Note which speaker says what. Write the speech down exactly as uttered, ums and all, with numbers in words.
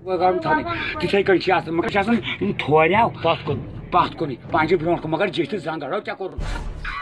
Speaker 1: तिथे कन मगर थोर पत कुन पत कुन पांच ब्रो मगर जिस जंग क्या कोर